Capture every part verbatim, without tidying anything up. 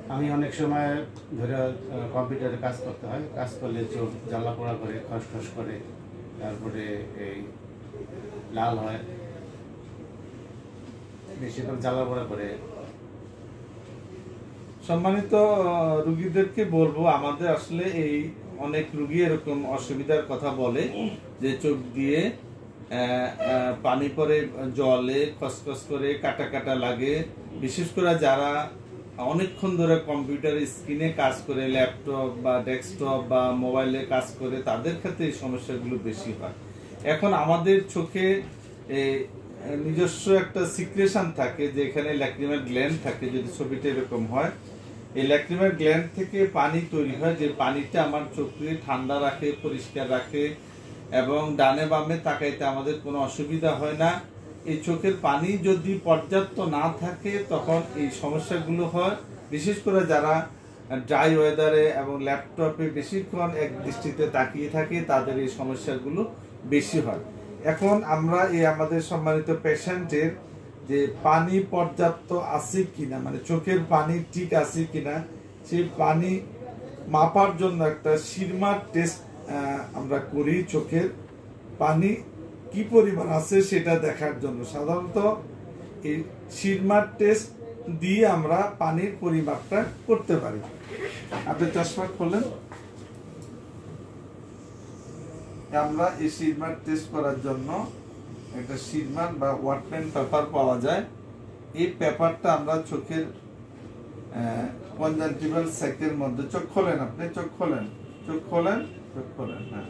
আমি অনেক সময় ধরে কম্পিউটারে কাজ করতে হয়, কাজ করলে চোখ জ্বালা পোড়া করে, খসখস করে, তারপরে এই লাল হয়, বেশিরভাগ জ্বালা পোড়া করে। সম্মানিত রোগীদেরকে বলবো, আমাদের আসলে এই অনেক রোগী এরকম অসুবিধার কথা বলে যে চোখ দিয়ে পানি পরে, জলে খসখস করে, কাটা কাটা লাগে। বিশেষ করে যারা অনেকক্ষণ ধরে কম্পিউটার স্ক্রিনে কাজ করে, ল্যাপটপ বা ডেস্কটপ বা মোবাইলে কাজ করে, তাদের ক্ষেত্রে এই সমস্যাগুলো বেশি হয়। এখন আমাদের চোখে নিজস্ব একটা সিক্রেশন থাকে, যে এখানে ল্যাক্রিমাল গ্ল্যান্ড থাকে। যদি ছবিটা এরকম হয়, এই ল্যাক্রিমাল গ্ল্যান্ড থেকে পানি তৈরি হয়, যে পানিটা আমার চোখকে ঠান্ডা রাখে, পরিষ্কার রাখে, এবং ডানে বামে তাকাইতে আমাদের কোনো অসুবিধা হয় না। এই চোখের পানি যদি পর্যাপ্ত না থাকে তখন এই সমস্যাগুলো হয়। বিশেষ করে যারা ড্রাই ওয়েদারে এবং ল্যাপটপে বেশিক্ষণ এক দৃষ্টিতে তাকিয়ে থাকে, তাদের এই সমস্যাগুলো বেশি হয়। এখন আমরা এই আমাদের সম্মানিত পেশেন্টের যে পানি পর্যাপ্ত আছে কিনা, মানে চোখের পানি ঠিক আছে কিনা, সেই পানি মাপার জন্য একটা সিরমার টেস্ট আমরা করি। চোখের পানি কি পরিমাণ আছে সেটা দেখার জন্য সাধারণত এই সিরমার টেস্ট দিয়ে আমরা পানির পরিমাপটা করতে পারি। আপনি চশমা খোলেন। আমরা এই সিরমার টেস্ট করার জন্য একটা সিরমার বা ওয়াটম্যান পেপার পাওয়া যায়। এই পেপারটা আমরা চোখের কনজাংটিভাল স্যাকের মধ্যে, চোখ খোলেন, আপনি চোখ খোলেন, চোখ খোলেন, চোখ খোলেন, হ্যাঁ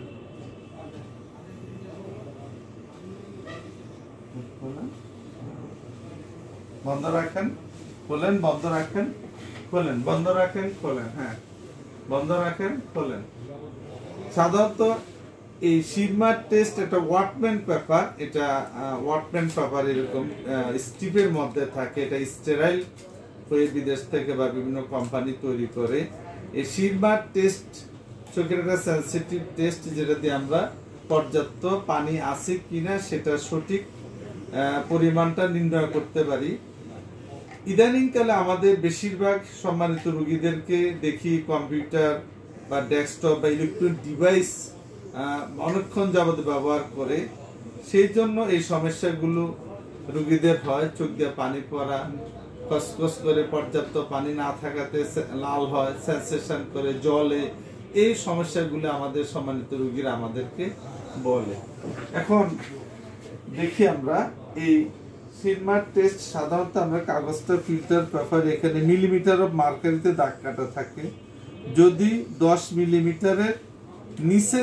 বন্ধ রাখেন, খোলেন, বন্ধ রাখেন, খোলেন, বন্ধ রাখেন, খোলেন, হ্যাঁ বন্ধ রাখেন, খোলেন। সাধারণত এই সিরমার টেস্ট একটা ওয়াটম্যান পেপার, এটা ওয়াটম্যান পেপার এরকম স্ট্রিপের মধ্যে থাকে। এটা স্টেরাইল হয়ে বিদেশ থেকে বা বিভিন্ন কোম্পানি তৈরি করে। এই সিরমার টেস্ট চোখের একটা সেন্সিটিভ টেস্ট, যেটা দিয়ে আমরা পর্যাপ্ত পানি আছে কিনা সেটা সঠিক পরিমাণটা নির্ণয় করতে পারি। ইদানিংকালে আমাদের বেশিরভাগ সম্মানিত রোগীদেরকে দেখি কম্পিউটার বা ডেস্কটপ বা ইলেকট্রনিক ডিভাইস অনেকক্ষণ যাবত ব্যবহার করে। সেই জন্য এই সমস্যাগুলো রোগীদের হয়। চোখ দিয়ে পানি পড়া, খসখস করে, পর্যাপ্ত পানি না থাকাতে লাল হয়, সেন্সেশন করে, জলে, এই সমস্যাগুলো আমাদের সম্মানিত রোগীরা আমাদেরকে বলে। এখন দেখি আমরা এই সিরমার টেস্ট, সাধারণত আমরা কাগজটা ফিল্টার পেপার, এখানে মিলিমিটার অফ মার্কারিতে দাগ কাটা থাকে। যদি দশ মিলিমিটারের নিচে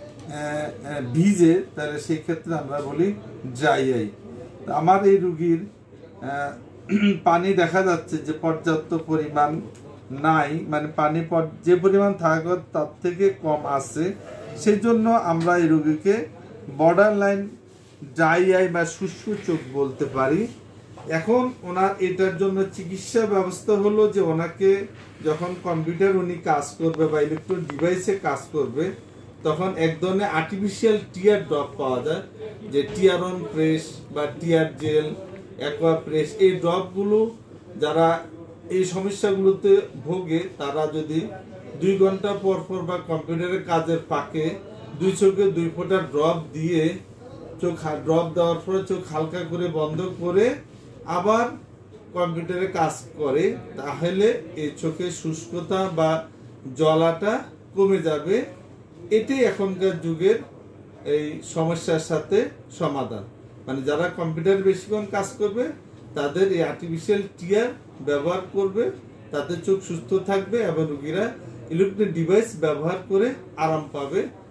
ভিজে, তাহলে সেই ক্ষেত্রে আমরা বলি ড্রাই আই। আমার এই রোগীর পানি দেখা যাচ্ছে যে পর্যাপ্ত পরিমাণ নাই, মানে পানি যে পরিমাণ থাকার তার থেকে কম আছে। সেই জন্য আমরা এই রোগীকে বর্ডার লাইন ড্রাই আই বা শুষ্ক চোখ বলতে পারি। এখন ওনার এটার জন্য চিকিৎসা ব্যবস্থা হলো যে ওনাকে যখন কম্পিউটার উনি কাজ করবে বা ইলেকট্রনিক ডিভাইসে কাজ করবে, তখন এক ধরনের আর্টিফিশিয়াল টিয়ার ড্রপ পাওয়া যায়, যে টিয়ার অন প্রেস বা টিয়ার জেল, অ্যাকোয়া প্রেস। এই ড্রপগুলো যারা এই সমস্যাগুলোতে ভোগে, তারা যদি দুই ঘন্টা পর পর বা কম্পিউটারের কাজের ফাঁকে দুই চোখে দুই ফোঁটা ড্রপ দিয়ে, চোখ ড্রপ দেওয়ার পরে চোখ হালকা করে বন্ধ করে আবার কম্পিউটারে কাজ করে, তাহলে এই চোখের শুষ্কতা বা জ্বলাটা কমে যাবে। এটাই এখনকার যুগের এই সমস্যার সাথে সমাধান। মানে যারা কম্পিউটার বেশিক্ষণ কাজ করবে, তাদের এই আর্টিফিশিয়াল টিয়ার ব্যবহার করবে, তাদের চোখ সুস্থ থাকবে এবং রোগীরা ইলেকট্রনিক ডিভাইস ব্যবহার করে আরাম পাবে।